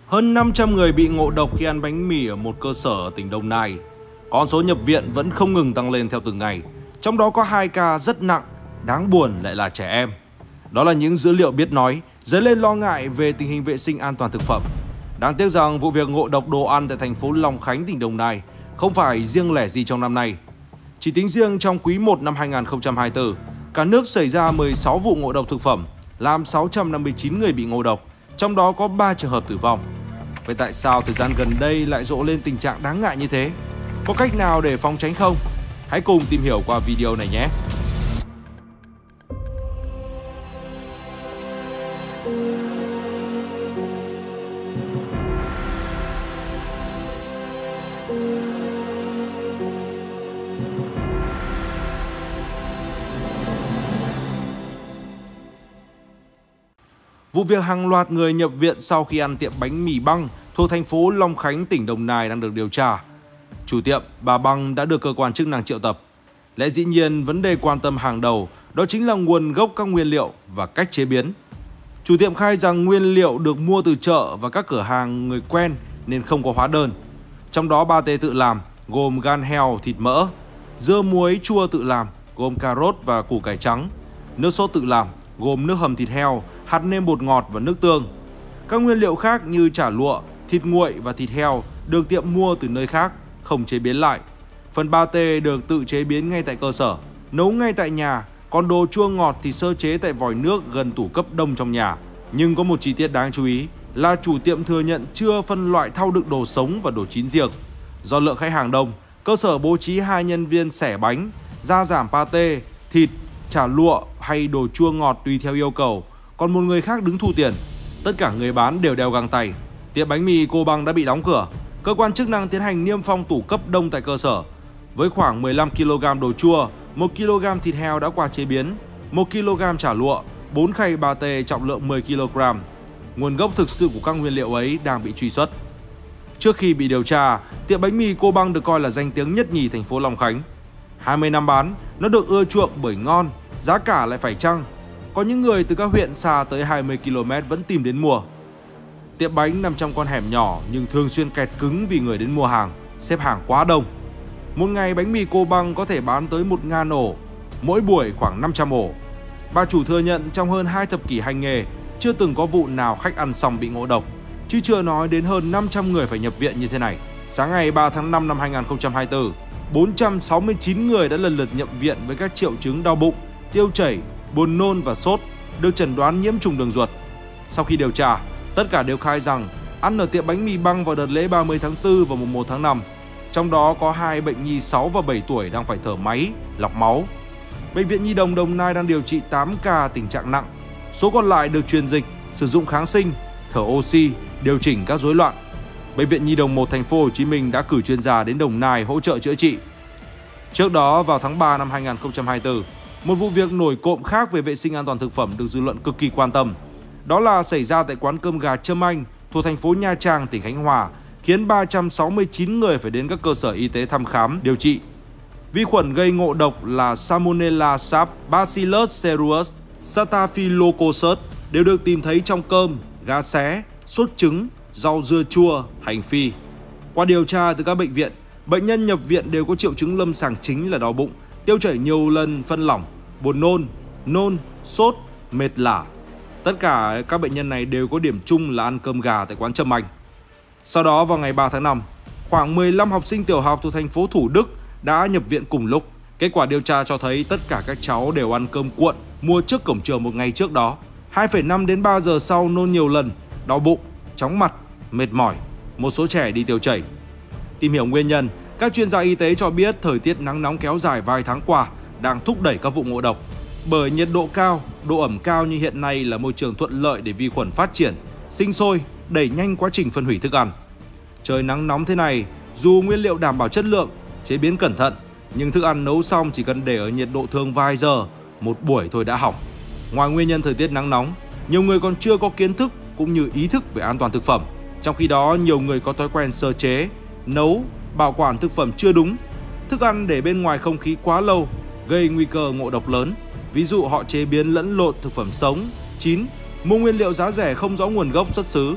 Hơn 500 người bị ngộ độc khi ăn bánh mì ở một cơ sở ở tỉnh Đồng Nai. Con số nhập viện vẫn không ngừng tăng lên theo từng ngày. Trong đó có 2 ca rất nặng, đáng buồn lại là trẻ em. Đó là những dữ liệu biết nói, dấy lên lo ngại về tình hình vệ sinh an toàn thực phẩm. Đáng tiếc rằng vụ việc ngộ độc đồ ăn tại thành phố Long Khánh, tỉnh Đồng Nai không phải riêng lẻ gì trong năm nay. Chỉ tính riêng trong quý 1 năm 2024, cả nước xảy ra 16 vụ ngộ độc thực phẩm, làm 659 người bị ngộ độc, trong đó có 3 trường hợp tử vong. Vậy tại sao thời gian gần đây lại rộ lên tình trạng đáng ngại như thế? Có cách nào để phòng tránh không? Hãy cùng tìm hiểu qua video này nhé! Vụ việc hàng loạt người nhập viện sau khi ăn tiệm bánh mì Băng thuộc thành phố Long Khánh, tỉnh Đồng Nai đang được điều tra. Chủ tiệm, bà Băng đã được cơ quan chức năng triệu tập. Lẽ dĩ nhiên, vấn đề quan tâm hàng đầu đó chính là nguồn gốc các nguyên liệu và cách chế biến. Chủ tiệm khai rằng nguyên liệu được mua từ chợ và các cửa hàng người quen nên không có hóa đơn. Trong đó pate tự làm gồm gan heo, thịt mỡ, dưa muối chua tự làm gồm cà rốt và củ cải trắng, nước sốt tự làm gồm nước hầm thịt heo, hạt nêm bột ngọt và nước tương. Các nguyên liệu khác như chả lụa, thịt nguội và thịt heo được tiệm mua từ nơi khác, không chế biến lại. Phần pate được tự chế biến ngay tại cơ sở, nấu ngay tại nhà, còn đồ chua ngọt thì sơ chế tại vòi nước gần tủ cấp đông trong nhà. Nhưng có một chi tiết đáng chú ý là chủ tiệm thừa nhận chưa phân loại thau đựng đồ sống và đồ chín riêng. Do lượng khách hàng đông, cơ sở bố trí 2 nhân viên xẻ bánh, gia giảm pate, thịt, chả lụa hay đồ chua ngọt tùy theo yêu cầu, còn một người khác đứng thu tiền. Tất cả người bán đều đeo găng tay. Tiệm bánh mì Cô Băng đã bị đóng cửa. Cơ quan chức năng tiến hành niêm phong tủ cấp đông tại cơ sở. Với khoảng 15 kg đồ chua, 1 kg thịt heo đã qua chế biến, 1 kg chả lụa, 4 khay pate trọng lượng 10 kg. Nguồn gốc thực sự của các nguyên liệu ấy đang bị truy xuất. Trước khi bị điều tra, tiệm bánh mì Cô Băng được coi là danh tiếng nhất nhì thành phố Long Khánh. 20 năm bán, nó được ưa chuộng bởi ngon, giá cả lại phải chăng. Có những người từ các huyện xa tới 20 km vẫn tìm đến mua. Tiệm bánh nằm trong con hẻm nhỏ nhưng thường xuyên kẹt cứng vì người đến mua hàng, xếp hàng quá đông. Một ngày bánh mì Cô Băng có thể bán tới 1.000 ổ, mỗi buổi khoảng 500 ổ. Bà chủ thừa nhận trong hơn 2 thập kỷ hành nghề, chưa từng có vụ nào khách ăn xong bị ngộ độc, chứ chưa nói đến hơn 500 người phải nhập viện như thế này. Sáng ngày 3 tháng 5 năm 2024, 469 người đã lần lượt nhập viện với các triệu chứng đau bụng, tiêu chảy, buồn nôn và sốt, được chẩn đoán nhiễm trùng đường ruột. Sau khi điều tra, tất cả đều khai rằng ăn ở tiệm bánh mì Băng vào đợt lễ 30 tháng 4 và mùng 1 tháng 5. Trong đó có 2 bệnh nhi 6 và 7 tuổi đang phải thở máy, lọc máu. Bệnh viện Nhi đồng Đồng Nai đang điều trị 8 ca tình trạng nặng. Số còn lại được truyền dịch, sử dụng kháng sinh, thở oxy, điều chỉnh các rối loạn. Bệnh viện Nhi đồng 1 thành phố Hồ Chí Minh đã cử chuyên gia đến Đồng Nai hỗ trợ chữa trị. Trước đó vào tháng 3 năm 2024, một vụ việc nổi cộm khác về vệ sinh an toàn thực phẩm được dư luận cực kỳ quan tâm. Đó là xảy ra tại quán cơm gà Trâm Anh thuộc thành phố Nha Trang, tỉnh Khánh Hòa, khiến 369 người phải đến các cơ sở y tế thăm khám, điều trị. Vi khuẩn gây ngộ độc là Salmonella Staph, Bacillus cereus, Staphylococcus đều được tìm thấy trong cơm, gà xé, sốt trứng, rau dưa chua, hành phi. Qua điều tra từ các bệnh viện, bệnh nhân nhập viện đều có triệu chứng lâm sàng chính là đau bụng, tiêu chảy nhiều lần, phân lỏng, buồn nôn, sốt, mệt lả. Tất cả các bệnh nhân này đều có điểm chung là ăn cơm gà tại quán Trâm Anh. Sau đó vào ngày 3 tháng 5, khoảng 15 học sinh tiểu học thuộc thành phố Thủ Đức đã nhập viện cùng lúc. Kết quả điều tra cho thấy tất cả các cháu đều ăn cơm cuộn mua trước cổng trường một ngày trước đó. 2,5 đến 3 giờ sau nôn nhiều lần, đau bụng, chóng mặt, mệt mỏi, một số trẻ đi tiêu chảy. Tìm hiểu nguyên nhân, các chuyên gia y tế cho biết thời tiết nắng nóng kéo dài vài tháng qua đang thúc đẩy các vụ ngộ độc. Bởi nhiệt độ cao, độ ẩm cao như hiện nay là môi trường thuận lợi để vi khuẩn phát triển, sinh sôi, đẩy nhanh quá trình phân hủy thức ăn. Trời nắng nóng thế này, dù nguyên liệu đảm bảo chất lượng, chế biến cẩn thận, nhưng thức ăn nấu xong chỉ cần để ở nhiệt độ thường vài giờ, một buổi thôi đã hỏng. Ngoài nguyên nhân thời tiết nắng nóng, nhiều người còn chưa có kiến thức cũng như ý thức về an toàn thực phẩm. Trong khi đó, nhiều người có thói quen sơ chế, nấu, bảo quản thực phẩm chưa đúng. Thức ăn để bên ngoài không khí quá lâu gây nguy cơ ngộ độc lớn. Ví dụ họ chế biến lẫn lộn thực phẩm sống, chín, mua nguyên liệu giá rẻ không rõ nguồn gốc xuất xứ,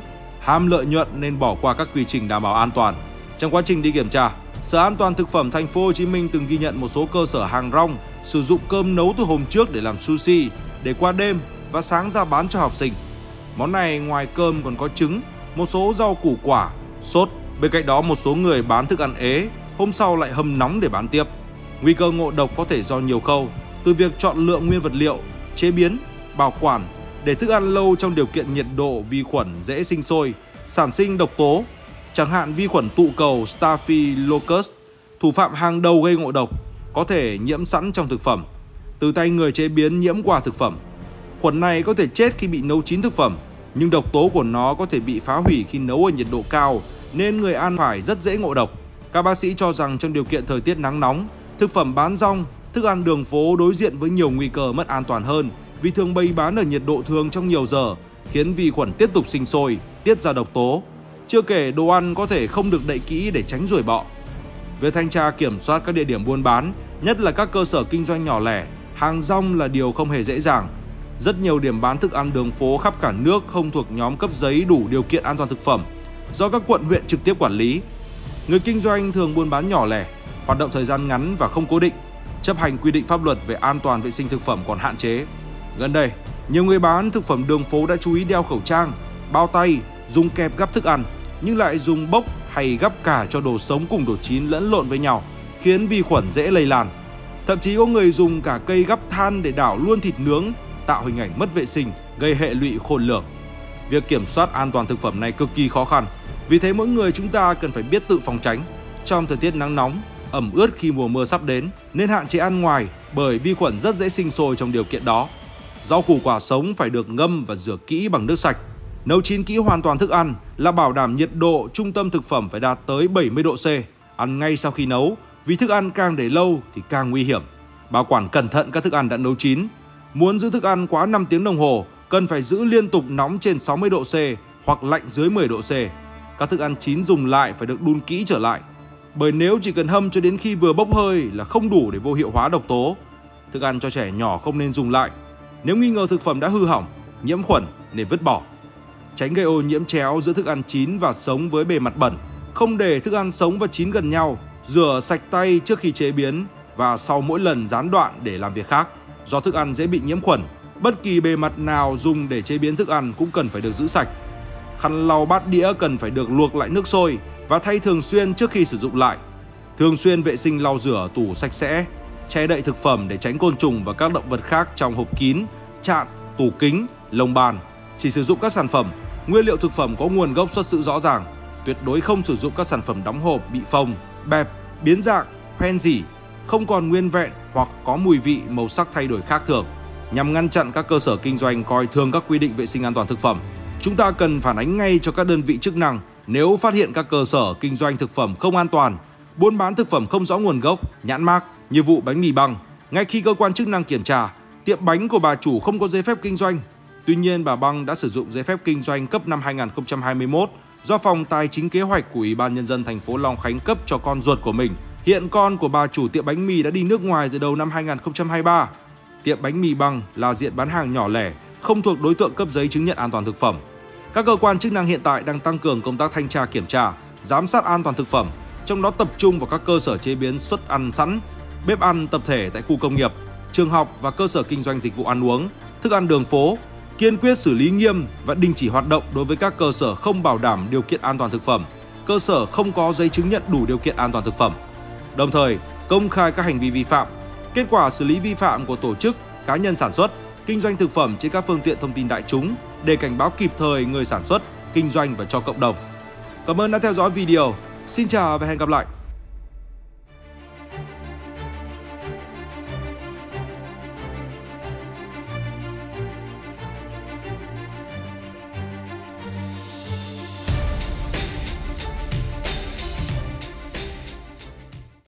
ham lợi nhuận nên bỏ qua các quy trình đảm bảo an toàn. Trong quá trình đi kiểm tra, Sở An toàn thực phẩm Thành phố Hồ Chí Minh từng ghi nhận một số cơ sở hàng rong sử dụng cơm nấu từ hôm trước để làm sushi, để qua đêm và sáng ra bán cho học sinh. Món này ngoài cơm còn có trứng, một số rau củ quả, sốt. Bên cạnh đó một số người bán thức ăn ế, hôm sau lại hâm nóng để bán tiếp. Nguy cơ ngộ độc có thể do nhiều khâu, từ việc chọn lựa nguyên vật liệu, chế biến, bảo quản, để thức ăn lâu trong điều kiện nhiệt độ vi khuẩn dễ sinh sôi, sản sinh độc tố, chẳng hạn vi khuẩn tụ cầu Staphylococcus, thủ phạm hàng đầu gây ngộ độc, có thể nhiễm sẵn trong thực phẩm, từ tay người chế biến nhiễm qua thực phẩm. Khuẩn này có thể chết khi bị nấu chín thực phẩm, nhưng độc tố của nó có thể bị phá hủy khi nấu ở nhiệt độ cao, nên người ăn phải rất dễ ngộ độc. Các bác sĩ cho rằng trong điều kiện thời tiết nắng nóng, thực phẩm bán rong, thức ăn đường phố đối diện với nhiều nguy cơ mất an toàn hơn vì thường bày bán ở nhiệt độ thường trong nhiều giờ, khiến vi khuẩn tiếp tục sinh sôi, tiết ra độc tố. Chưa kể đồ ăn có thể không được đậy kỹ để tránh ruồi bọ. Việc thanh tra kiểm soát các địa điểm buôn bán, nhất là các cơ sở kinh doanh nhỏ lẻ, hàng rong là điều không hề dễ dàng. Rất nhiều điểm bán thức ăn đường phố khắp cả nước không thuộc nhóm cấp giấy đủ điều kiện an toàn thực phẩm do các quận huyện trực tiếp quản lý. Người kinh doanh thường buôn bán nhỏ lẻ, hoạt động thời gian ngắn và không cố định, chấp hành quy định pháp luật về an toàn vệ sinh thực phẩm còn hạn chế. Gần đây, nhiều người bán thực phẩm đường phố đã chú ý đeo khẩu trang, bao tay, dùng kẹp gắp thức ăn, nhưng lại dùng bốc hay gắp cả cho đồ sống cùng đồ chín lẫn lộn với nhau, khiến vi khuẩn dễ lây lan. Thậm chí có người dùng cả cây gắp than để đảo luôn thịt nướng, tạo hình ảnh mất vệ sinh, gây hệ lụy khôn lường. Việc kiểm soát an toàn thực phẩm này cực kỳ khó khăn, vì thế mỗi người chúng ta cần phải biết tự phòng tránh. Trong thời tiết nắng nóng, ẩm ướt khi mùa mưa sắp đến, nên hạn chế ăn ngoài bởi vi khuẩn rất dễ sinh sôi trong điều kiện đó. Rau củ quả sống phải được ngâm và rửa kỹ bằng nước sạch. Nấu chín kỹ hoàn toàn thức ăn là bảo đảm nhiệt độ trung tâm thực phẩm phải đạt tới 70 độ C. Ăn ngay sau khi nấu, vì thức ăn càng để lâu thì càng nguy hiểm. Bảo quản cẩn thận các thức ăn đã nấu chín. Muốn giữ thức ăn quá 5 tiếng đồng hồ, cần phải giữ liên tục nóng trên 60 độ C hoặc lạnh dưới 10 độ C. Các thức ăn chín dùng lại phải được đun kỹ trở lại, bởi nếu chỉ cần hâm cho đến khi vừa bốc hơi là không đủ để vô hiệu hóa độc tố. Thức ăn cho trẻ nhỏ không nên dùng lại. Nếu nghi ngờ thực phẩm đã hư hỏng, nhiễm khuẩn nên vứt bỏ. Tránh gây ô nhiễm chéo giữa thức ăn chín và sống với bề mặt bẩn. Không để thức ăn sống và chín gần nhau. Rửa sạch tay trước khi chế biến và sau mỗi lần gián đoạn để làm việc khác. Do thức ăn dễ bị nhiễm khuẩn, bất kỳ bề mặt nào dùng để chế biến thức ăn cũng cần phải được giữ sạch. Khăn lau bát đĩa cần phải được luộc lại nước sôi và thay thường xuyên trước khi sử dụng lại. Thường xuyên vệ sinh lau rửa tủ sạch sẽ, che đậy thực phẩm để tránh côn trùng và các động vật khác trong hộp kín, chạn, tủ kính, lồng bàn. Chỉ sử dụng các sản phẩm, nguyên liệu thực phẩm có nguồn gốc xuất xứ rõ ràng. Tuyệt đối không sử dụng các sản phẩm đóng hộp bị phồng, bẹp, biến dạng, hoen rỉ, không còn nguyên vẹn hoặc có mùi vị, màu sắc thay đổi khác thường. Nhằm ngăn chặn các cơ sở kinh doanh coi thường các quy định vệ sinh an toàn thực phẩm, chúng ta cần phản ánh ngay cho các đơn vị chức năng nếu phát hiện các cơ sở kinh doanh thực phẩm không an toàn, buôn bán thực phẩm không rõ nguồn gốc, nhãn mác như vụ bánh mì băng. Ngay khi cơ quan chức năng kiểm tra, tiệm bánh của bà chủ không có giấy phép kinh doanh. Tuy nhiên, bà Băng đã sử dụng giấy phép kinh doanh cấp năm 2021 do Phòng Tài chính Kế hoạch của Ủy ban Nhân dân thành phố Long Khánh cấp cho con ruột của mình. Hiện con của bà chủ tiệm bánh mì đã đi nước ngoài từ đầu năm 2023. Tiệm bánh mì Băng là diện bán hàng nhỏ lẻ, không thuộc đối tượng cấp giấy chứng nhận an toàn thực phẩm. Các cơ quan chức năng hiện tại đang tăng cường công tác thanh tra kiểm tra, giám sát an toàn thực phẩm, trong đó tập trung vào các cơ sở chế biến suất ăn sẵn, bếp ăn tập thể tại khu công nghiệp, trường học và cơ sở kinh doanh dịch vụ ăn uống, thức ăn đường phố. Kiên quyết xử lý nghiêm và đình chỉ hoạt động đối với các cơ sở không bảo đảm điều kiện an toàn thực phẩm, cơ sở không có giấy chứng nhận đủ điều kiện an toàn thực phẩm. Đồng thời, công khai các hành vi vi phạm, kết quả xử lý vi phạm của tổ chức, cá nhân sản xuất, kinh doanh thực phẩm trên các phương tiện thông tin đại chúng để cảnh báo kịp thời người sản xuất, kinh doanh và cho cộng đồng. Cảm ơn đã theo dõi video. Xin chào và hẹn gặp lại!